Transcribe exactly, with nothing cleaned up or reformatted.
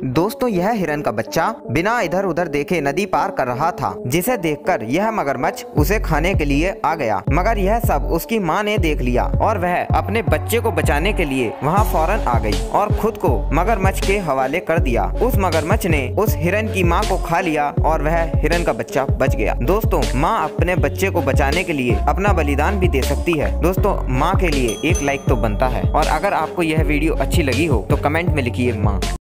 दोस्तों यह हिरन का बच्चा बिना इधर उधर देखे नदी पार कर रहा था, जिसे देखकर यह मगरमच्छ उसे खाने के लिए आ गया। मगर यह सब उसकी माँ ने देख लिया और वह अपने बच्चे को बचाने के लिए वहाँ फौरन आ गई और खुद को मगरमच्छ के हवाले कर दिया। उस मगरमच्छ ने उस हिरन की माँ को खा लिया और वह हिरन का बच्चा बच गया। दोस्तों माँ अपने बच्चे को बचाने के लिए अपना बलिदान भी दे सकती है। दोस्तों माँ के लिए एक लाइक तो बनता है, और अगर आपको यह वीडियो अच्छी लगी हो तो कमेंट में लिखिए माँ।